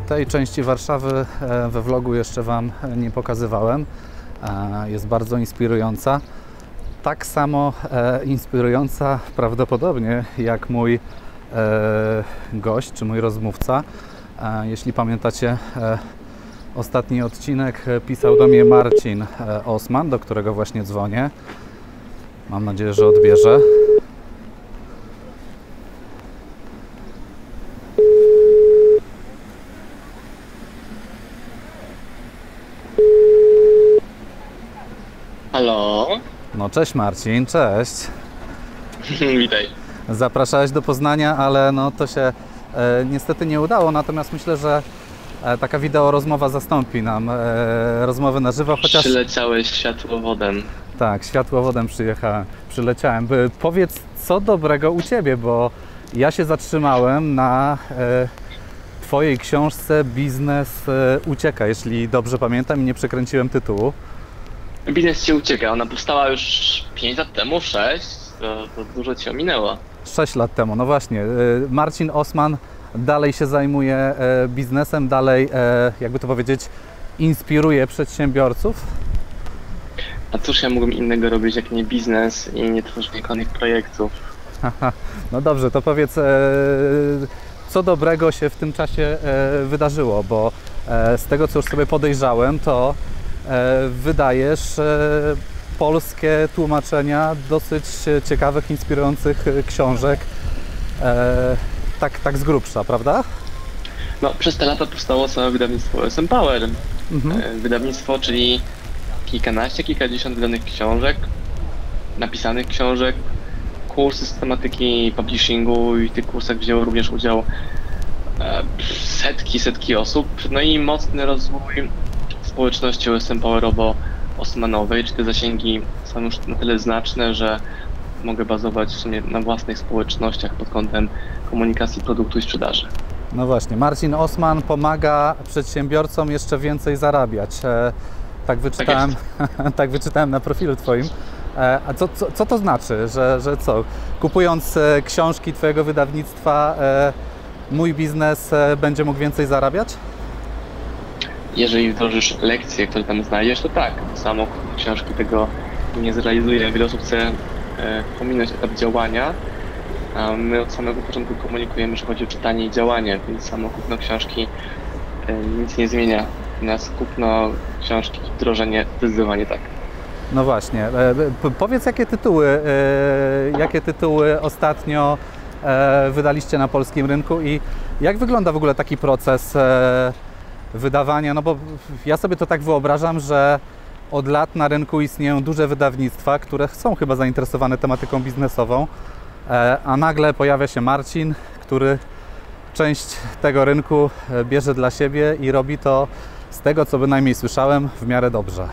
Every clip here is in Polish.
Tej części Warszawy we vlogu jeszcze Wam nie pokazywałem. Jest bardzo inspirująca. Tak samo inspirująca prawdopodobnie jak mój gość, czy mój rozmówca. Jeśli pamiętacie ostatni odcinek, pisał do mnie Marcin Osman, do którego właśnie dzwonię. Mam nadzieję, że odbierze. Halo? No cześć Marcin, cześć. Witaj. Zapraszałeś do Poznania, ale no to się niestety nie udało, natomiast myślę, że taka wideo rozmowa zastąpi nam rozmowy na żywo, chociaż... Przyleciałeś światłowodem. Tak, światłowodem przyleciałem. Powiedz, co dobrego u Ciebie, bo ja się zatrzymałem na Twojej książce Biznes ucieka, jeśli dobrze pamiętam i nie przekręciłem tytułu. Biznes Ci ucieka, ona powstała już 5 lat temu, 6, to dużo Ci ominęło. 6 lat temu, no właśnie. Marcin Osman dalej się zajmuje biznesem, dalej, jakby to powiedzieć, inspiruje przedsiębiorców. A cóż ja mógłbym innego robić, jak nie biznes i nie tworzenie kolejnych projektów? No dobrze, to powiedz, co dobrego się w tym czasie wydarzyło, bo z tego, co już sobie podejrzałem, to wydajesz polskie tłumaczenia dosyć ciekawych, inspirujących książek, tak z grubsza, prawda? No, przez te lata powstało całe wydawnictwo SM Power. Wydawnictwo, czyli kilkadziesiąt wydanych książek, napisanych książek, kursy z tematyki publishingu i w tych kursach wzięło również udział setki osób. No i mocny rozwój społeczności OSM Powerowo-Osmanowej, czy te zasięgi są już na tyle znaczne, że mogę bazować w sumie na własnych społecznościach pod kątem komunikacji produktu i sprzedaży. No właśnie, Marcin Osman pomaga przedsiębiorcom jeszcze więcej zarabiać. Tak wyczytałem, tak wyczytałem na profilu Twoim. A co to znaczy, że co? Kupując książki Twojego wydawnictwa, mój biznes będzie mógł więcej zarabiać? Jeżeli wdrożysz lekcje, które tam znajdziesz, to tak. Samo książki tego nie zrealizuje. Wiele osób chce pominąć etap działania, a my od samego początku komunikujemy, że chodzi o czytanie i działanie, więc samo kupno książki nic nie zmienia. Natomiast kupno książki, wdrożenie zdecydowanie tak. No właśnie. Powiedz, jakie tytuły ostatnio wydaliście na polskim rynku i jak wygląda w ogóle taki proces wydawania? No bo ja sobie to tak wyobrażam, że od lat na rynku istnieją duże wydawnictwa, które są chyba zainteresowane tematyką biznesową, a nagle pojawia się Marcin, który część tego rynku bierze dla siebie i robi to, z tego co bynajmniej słyszałem, w miarę dobrze.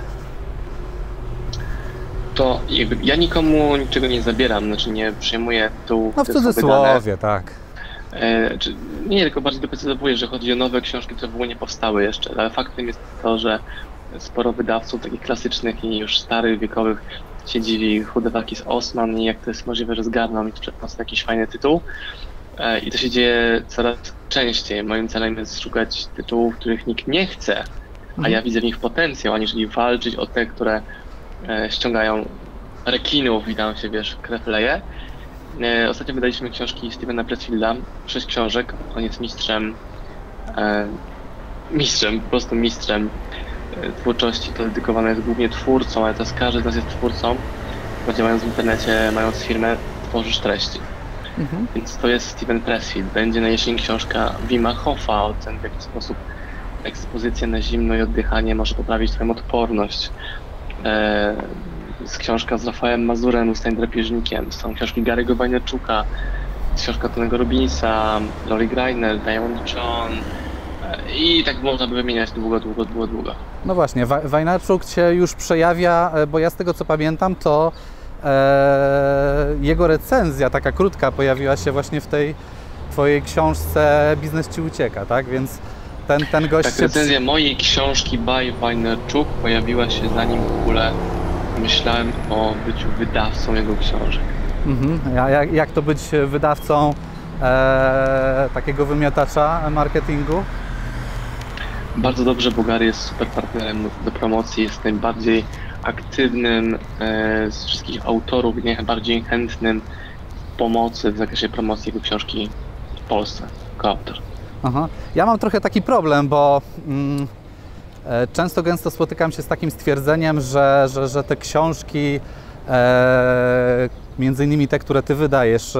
To jakby ja nikomu niczego nie zabieram, znaczy nie przyjmuję tytułów, No w cudzysłowie, tak. Nie, tylko bardziej doprecyzowuję, że chodzi o nowe książki, które w ogóle nie powstały jeszcze, ale faktem jest to, że sporo wydawców takich klasycznych i już starych, wiekowych się dziwi, who the fuck is Osman i jak to jest możliwe, że zgarną mi przed nas jakiś fajny tytuł. I to się dzieje coraz częściej. Moim celem jest szukać tytułów, których nikt nie chce, a ja widzę w nich potencjał, aniżeli walczyć o te, które ściągają rekinów i tam się, wiesz, krew leje. Ostatnio wydaliśmy książki Stevena Pressfielda, 6 książek. On jest mistrzem, po prostu mistrzem twórczości. To dedykowane jest głównie twórcom, ale teraz każdy z nas jest twórcą, bo działając w internecie, mając firmę, tworzysz treści. Więc to jest Steven Pressfield. Będzie na jesień książka Wima Hofa o tym, w jaki sposób ekspozycja na zimno i oddychanie może poprawić Twoją odporność. Jest książka z Rafałem Mazurem, Zostań drapieżnikiem. Są książki Gary'ego Vaynerchuka, książka Tonego Robbinsa, Lori Greiner, Diamond John i tak można by wymieniać długo. No właśnie, Vaynerchuk się już przejawia, bo ja z tego co pamiętam, to jego recenzja, taka krótka, pojawiła się właśnie w tej Twojej książce Biznes Ci ucieka, tak? Więc ten gość... Tak, recenzja mojej książki by Vaynerchuk pojawiła się zanim w ogóle myślałem o byciu wydawcą jego książek. A jak to być wydawcą takiego wymiatacza marketingu? Bardzo dobrze, Bugary jest super partnerem do promocji, jest najbardziej aktywnym z wszystkich autorów, najbardziej chętnym w pomocy w zakresie promocji jego książki w Polsce, jako autor. Aha. Ja mam trochę taki problem, bo często gęsto spotykam się z takim stwierdzeniem, że te książki, między innymi te, które ty wydajesz,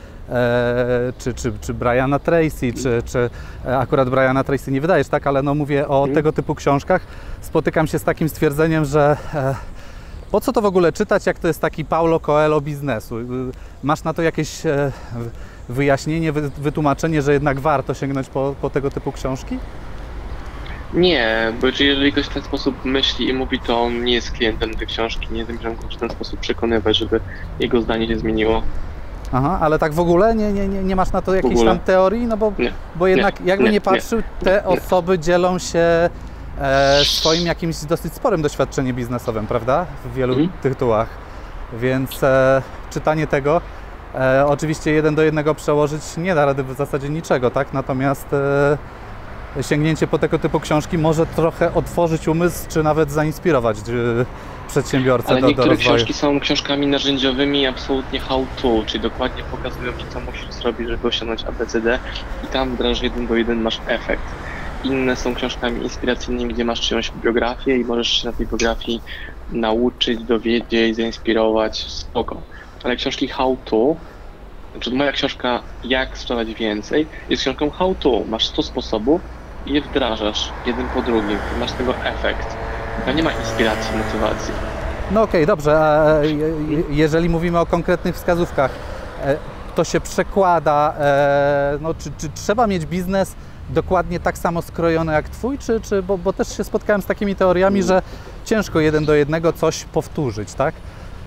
czy Briana Tracy, czy akurat Briana Tracy nie wydajesz, tak? Ale no mówię o tego typu książkach. Spotykam się z takim stwierdzeniem, że po co to w ogóle czytać, jak to jest taki Paulo Coelho biznesu? Masz na to jakieś wyjaśnienie, wytłumaczenie, że jednak warto sięgnąć po tego typu książki? Nie, bo jeżeli ktoś w ten sposób myśli i mówi, to on nie jest klientem tej książki, nie zamierzam go w ten sposób przekonywać, żeby jego zdanie się zmieniło. Aha, ale tak w ogóle nie masz na to jakiejś tam teorii? No bo jednak jakby nie patrzył, te osoby dzielą się swoim jakimś dosyć sporym doświadczeniem biznesowym, prawda? W wielu tytułach. Więc czytanie tego oczywiście 1 do 1 przełożyć nie da rady w zasadzie niczego, tak? Natomiast sięgnięcie po tego typu książki może trochę otworzyć umysł, czy nawet zainspirować przedsiębiorcę ale do niektóre rozwoju. książki są książkami narzędziowymi, absolutnie how to, czyli dokładnie pokazują ci, co musisz zrobić, żeby osiągnąć ABCD i tam wdrażasz 1 do 1 masz efekt. Inne są książkami inspiracyjnymi, gdzie masz czyjąś biografię i możesz się na tej biografii nauczyć, dowiedzieć, zainspirować, spoko. Ale książki how to, znaczy moja książka Jak sprzedawać więcej, jest książką how to. Masz 100 sposobów i je wdrażasz jeden po drugim, masz tego efekt. Tam nie ma inspiracji, motywacji. No okej, dobrze. Jeżeli mówimy o konkretnych wskazówkach, to się przekłada, no, czy trzeba mieć biznes dokładnie tak samo skrojony jak twój, bo też się spotkałem z takimi teoriami, że ciężko 1 do 1 coś powtórzyć, tak?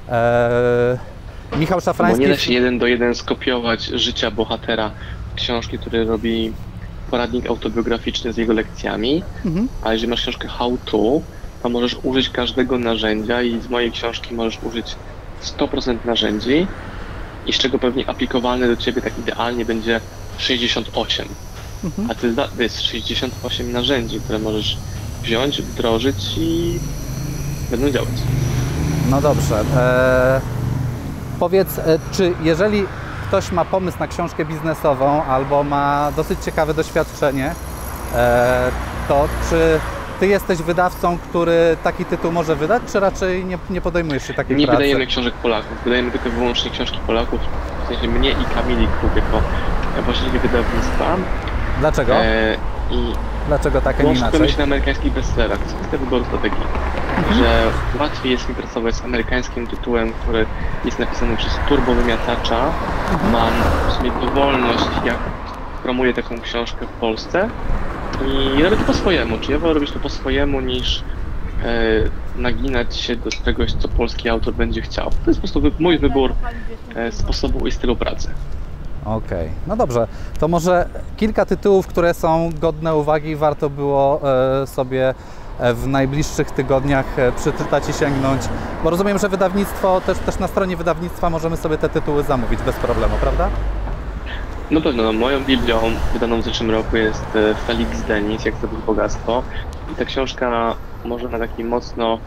Michał Szafrański... Bo nie da się 1 do 1 skopiować życia bohatera książki, który robi poradnik autobiograficzny z jego lekcjami, a jeżeli masz książkę how to, to możesz użyć każdego narzędzia i z mojej książki możesz użyć 100% narzędzi i z czego pewnie aplikowalne do ciebie tak idealnie będzie 68. A to jest 68 narzędzi, które możesz wziąć, wdrożyć i będą działać. No dobrze. Powiedz, czy jeżeli ktoś ma pomysł na książkę biznesową albo ma dosyć ciekawe doświadczenie, to czy ty jesteś wydawcą, który taki tytuł może wydać, czy raczej nie podejmujesz się takiej pracy? Nie wydajemy książek Polaków, wydajemy tylko wyłącznie książki Polaków, w sensie mnie i Kamili Kruk jako właścicieli wydawnictwa. Dlaczego? Dlaczego tak, a nie inaczej? Myślę na amerykańskich bestsellerach, co jest wyboru strategii, że łatwiej jest mi pracować z amerykańskim tytułem, który jest napisany przez turbowymiatacza. Mam w sumie dowolność, jak promuję taką książkę w Polsce i robię to po swojemu, czyli ja wolę robić to po swojemu niż naginać się do czegoś, co polski autor będzie chciał. To jest po prostu mój wybór sposobu i stylu pracy. Okej, no dobrze. To może kilka tytułów, które są godne uwagi, warto było sobie w najbliższych tygodniach przeczytać i sięgnąć, bo rozumiem, że wydawnictwo, też na stronie wydawnictwa możemy sobie te tytuły zamówić bez problemu, prawda? No pewno, moją Biblią wydaną w zeszłym roku jest Felix Denis, Jak zdobyć bogactwo. I ta książka może na taki mocno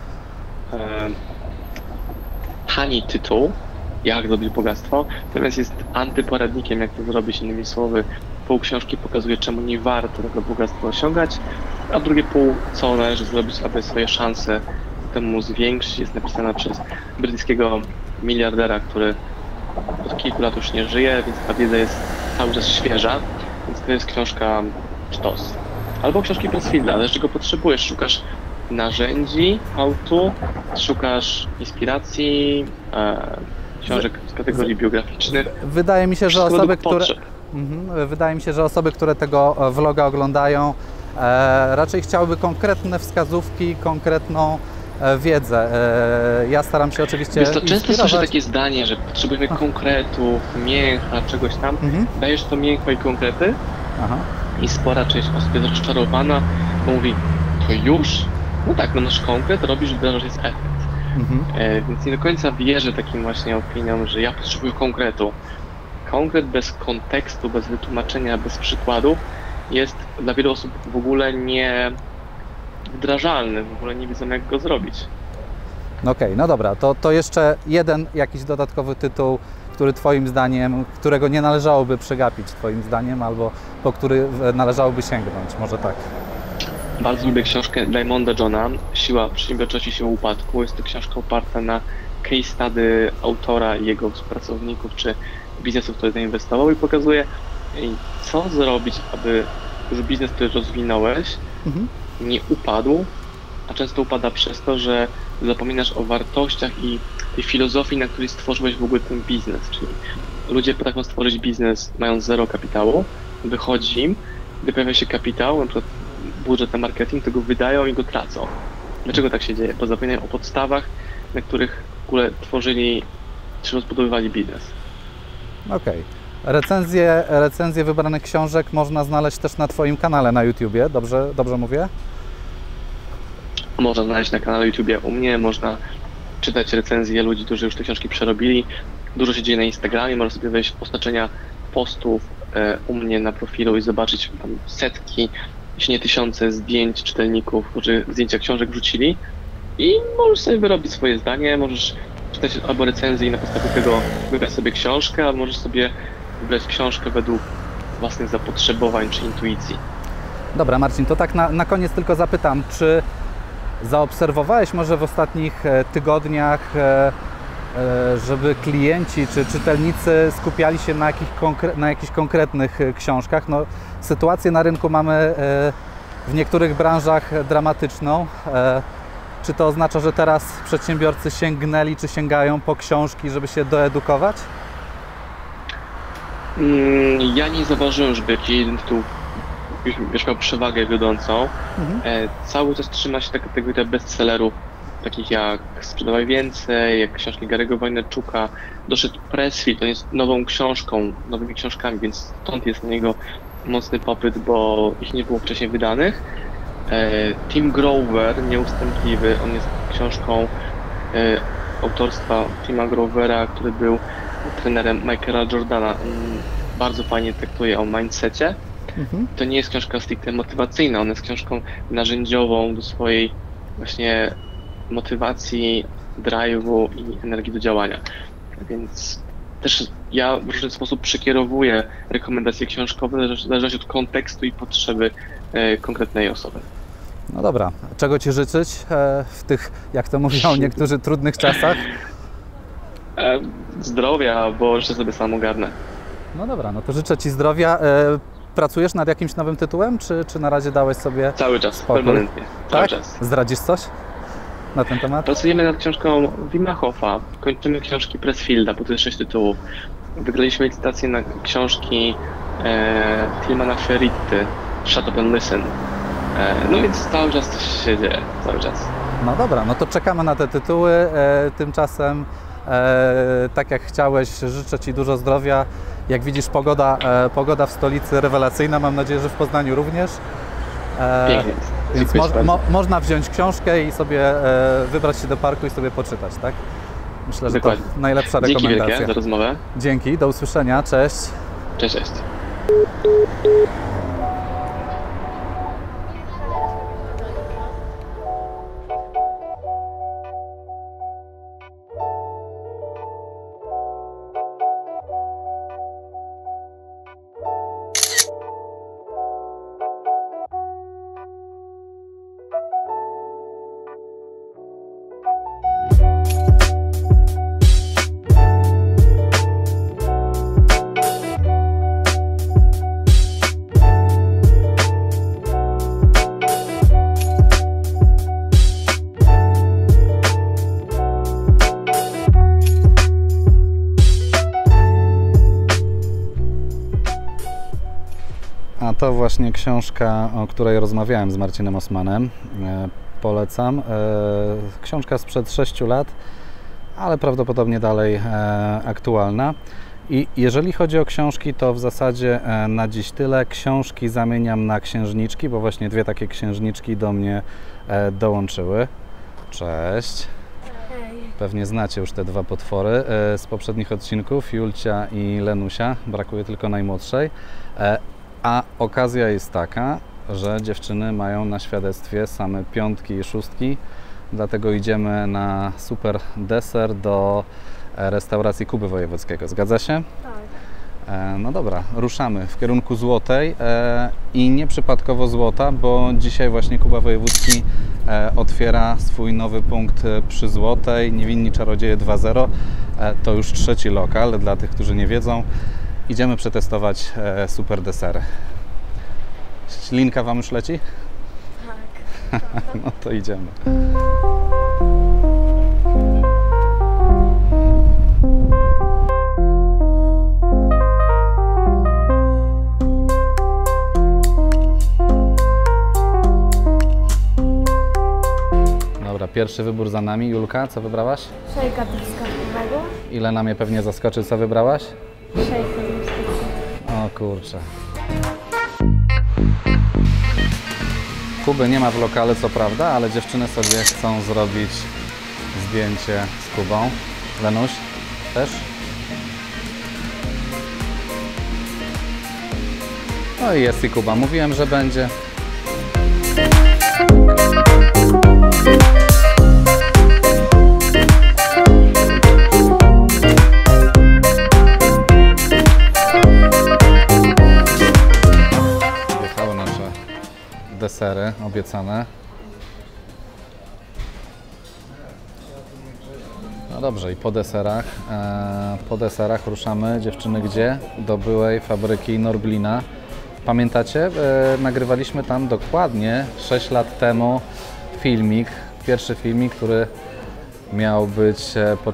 tani tytuł, Jak zdobyć bogactwo, natomiast jest antyporadnikiem, jak to zrobić, innymi słowy. Pół książki pokazuje, czemu nie warto tego bogactwa osiągać, a drugie pół, co należy zrobić, aby swoje szanse temu zwiększyć. Jest napisana przez brytyjskiego miliardera, który od kilku lat już nie żyje, więc ta wiedza jest cały czas świeża, więc to jest książka sztos. Albo książki Pressfielda, ale czego potrzebujesz? Szukasz narzędzi, how to, szukasz inspiracji, książek z kategorii biograficznych. Wydaje mi się, że osoby, które tego vloga oglądają, raczej chciałyby konkretne wskazówki, konkretną wiedzę. Ja staram się oczywiście Często słyszę takie zdanie, że potrzebujemy konkretów, mięcha, czegoś tam. Dajesz to mięcho i konkrety i spora część osób jest rozczarowana, bo mówi, to już? No tak, no masz konkret, robisz, wdrażasz, jest efekt. Więc nie do końca wierzę takim właśnie opiniom, że ja potrzebuję konkretu. Konkret bez kontekstu, bez wytłumaczenia, bez przykładów jest dla wielu osób w ogóle wdrażalny, w ogóle nie wiedzą jak go zrobić. No okej, no dobra, to jeszcze jeden jakiś dodatkowy tytuł, który Twoim zdaniem, którego nie należałoby przegapić Twoim zdaniem, albo po który należałoby sięgnąć, może tak. Bardzo lubię książkę Diamonda Johna, Siła przedsiębiorczości, siła upadku. Jest to książka oparta na case study autora i jego współpracowników czy biznesów, które zainwestował i pokazuje, co zrobić, aby już biznes, który rozwinąłeś, nie upadł, a często upada przez to, że zapominasz o wartościach i tej filozofii, na której stworzyłeś w ogóle ten biznes. Czyli ludzie potrafią stworzyć biznes mając zero kapitału, wychodzi im, gdy pojawia się kapitał, na przykład budżet na marketing, to go wydają i go tracą. Dlaczego tak się dzieje? Bo zapominają o podstawach, na których w ogóle tworzyli czy rozbudowywali biznes. Okej. Recenzje wybranych książek można znaleźć też na Twoim kanale na YouTubie, dobrze mówię? Można znaleźć na kanale YouTubie u mnie, można czytać recenzje ludzi, którzy już te książki przerobili. Dużo się dzieje na Instagramie, można sobie wejść w oznaczenia postów u mnie na profilu i zobaczyć tam setki, jeśli nie tysiące zdjęć czytelników, którzy zdjęcia książek wrzucili i możesz sobie wyrobić swoje zdanie, możesz czytać albo recenzję i na podstawie tego wybrać sobie książkę, albo możesz sobie wybrać książkę według własnych zapotrzebowań czy intuicji. Dobra, Marcin, to tak na koniec tylko zapytam, czy zaobserwowałeś może w ostatnich tygodniach, żeby klienci czy czytelnicy skupiali się na jakichś konkretnych książkach? No, sytuację na rynku mamy w niektórych branżach dramatyczną. Czy to oznacza, że teraz przedsiębiorcy sięgnęli czy sięgają po książki, żeby się doedukować? Ja nie zauważyłem, żeby jakiś jeden tytuł miał przewagę wiodącą. Cały czas trzyma się kategoria bestsellerów, takich jak Sprzedawaj Więcej, jak książki Gary'ego Vaynerchuka. Doszedł Pressfield, on jest nową książką, nowymi książkami, więc stąd jest na niego mocny popyt, bo ich nie było wcześniej wydanych. Tim Grover, Nieustępliwy, on jest książką autorstwa Tima Grovera, który był trenerem Michaela Jordana. Bardzo fajnie traktuje o mindsetie. To nie jest książka stricte motywacyjna, ona jest książką narzędziową do swojej właśnie motywacji, drive'u i energii do działania. Więc też ja w różny sposób przekierowuję rekomendacje książkowe w zależności od kontekstu i potrzeby konkretnej osoby. No dobra, czego Ci życzyć w tych, jak to mówią niektórzy, trudnych czasach? Zdrowia, bo jeszcze sobie sam ogarnę. No dobra, no to życzę Ci zdrowia. Pracujesz nad jakimś nowym tytułem, czy na razie dałeś sobie cały czas, spokój? Permanentnie, cały tak? czas. Zdradzisz coś na ten temat? Pracujemy nad książką Wima Hofa, kończymy książki Pressfielda, bo to jest 6 tytułów. Wygraliśmy licytację na książki Tilmana Ferritty, Shut Up and Listen. No więc cały czas coś się dzieje, cały czas. No dobra, no to czekamy na te tytuły. Tymczasem, tak jak chciałeś, życzę Ci dużo zdrowia. Jak widzisz, pogoda w stolicy rewelacyjna, mam nadzieję, że w Poznaniu również. Pięknie. Więc można wziąć książkę i sobie wybrać się do parku i sobie poczytać, tak? Myślę, że dokładnie. To najlepsza rekomendacja. Dzięki wielkie za rozmowę. Dzięki, do usłyszenia, cześć. Cześć, cześć. A to właśnie książka, o której rozmawiałem z Marcinem Osmanem. Polecam. Książka sprzed 6 lat, ale prawdopodobnie dalej aktualna. I jeżeli chodzi o książki, to w zasadzie na dziś tyle. Książki zamieniam na księżniczki, bo właśnie 2 takie księżniczki do mnie dołączyły. Cześć. Pewnie znacie już te 2 potwory z poprzednich odcinków, Julcia i Lenusia. Brakuje tylko najmłodszej. A okazja jest taka, że dziewczyny mają na świadectwie same 5 i 6, dlatego idziemy na super deser do restauracji Kuby Wojewódzkiego. Zgadza się? Tak. No dobra, ruszamy w kierunku Złotej i nieprzypadkowo Złota, bo dzisiaj właśnie Kuba Wojewódzki otwiera swój nowy punkt przy Złotej, Niewinni Czarodzieje 2.0. To już 3. lokal, dla tych, którzy nie wiedzą. Idziemy przetestować super desery. Ślinka Wam już leci? Tak. No to idziemy. Dobra, pierwszy wybór za nami. Julka, co wybrałaś? Szejka truskawkowego. Ile na mnie pewnie zaskoczy, co wybrałaś? Szejka truskawkowego. O kurczę. Kuby nie ma w lokalu, co prawda, ale dziewczyny sobie chcą zrobić zdjęcie z Kubą. Lenuś, też? No i jest i Kuba. Mówiłem, że będzie. Wjechały nasze desery obiecane. No dobrze, i po deserach ruszamy, dziewczyny, gdzie? Do byłej fabryki Norblina. Pamiętacie? Nagrywaliśmy tam dokładnie 6 lat temu filmik, pierwszy filmik, który miał być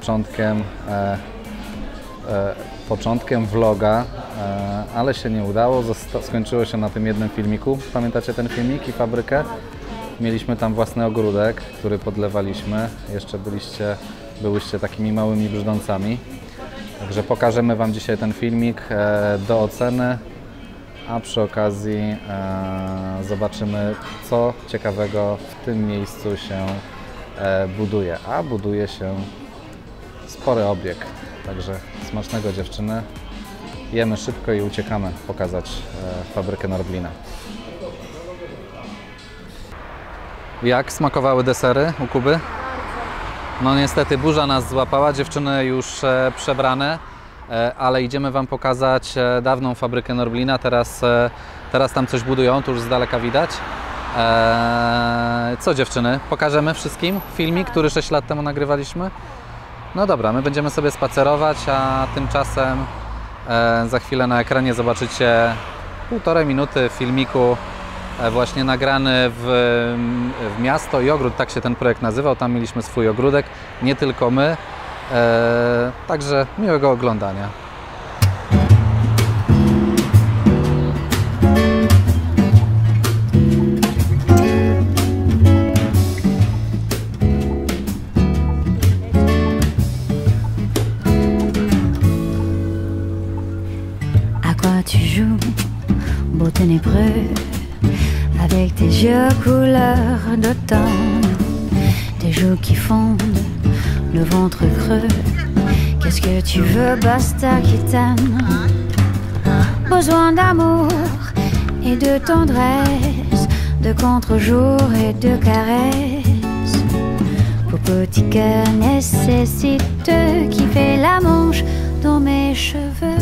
początkiem vloga, ale się nie udało, skończyło się na tym jednym filmiku. Pamiętacie ten filmik i fabrykę? Mieliśmy tam własny ogródek, który podlewaliśmy. Jeszcze byłyście takimi małymi brzdącami. Także pokażemy Wam dzisiaj ten filmik do oceny, a przy okazji zobaczymy, co ciekawego w tym miejscu się buduje. A buduje się spory obiekt. Także smacznego, dziewczyny. Jemy szybko i uciekamy pokazać fabrykę Norblina. Jak smakowały desery u Kuby? No niestety burza nas złapała, dziewczyny już przebrane, ale idziemy Wam pokazać dawną fabrykę Norblina. Teraz tam coś budują, tu już z daleka widać. Co dziewczyny? Pokażemy wszystkim filmik, który 6 lat temu nagrywaliśmy? No dobra, my będziemy sobie spacerować, a tymczasem za chwilę na ekranie zobaczycie 1,5 minuty filmiku właśnie nagrany w Miasto i Ogród, tak się ten projekt nazywał, tam mieliśmy swój ogródek, nie tylko my, także miłego oglądania. À quoi tu joues, beau ténébreux, avec tes yeux couleur d'automne, tes joues qui fondent, le ventre creux. Qu'est-ce que tu veux, basta qui t'aime? Besoin d'amour et de tendresse, de contre-jour et de caresses. Pour petit cœur nécessite qui fait la manche dans mes cheveux.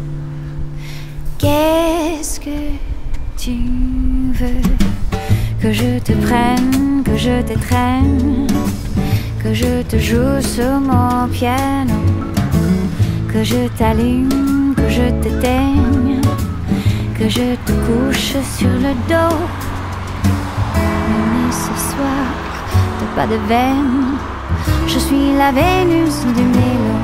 Qu'est-ce que tu veux? Que je te prenne, que je t'étreigne, que je te joue sur mon piano, que je t'allume, que je t'éteigne, que je te couche sur le dos. Mais ce soir, t'as pas de veine, je suis la Vénus du Milo.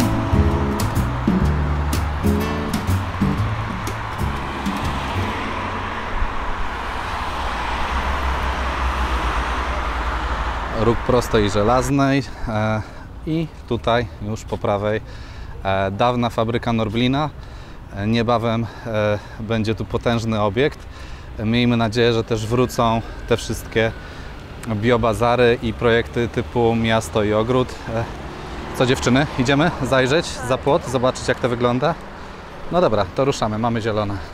Róg prostej i żelaznej i tutaj już po prawej dawna fabryka Norblina. Niebawem będzie tu potężny obiekt. Miejmy nadzieję, że też wrócą te wszystkie biobazary i projekty typu Miasto i Ogród. Co dziewczyny? Idziemy zajrzeć za płot, zobaczyć jak to wygląda? No dobra, to ruszamy, mamy zielone.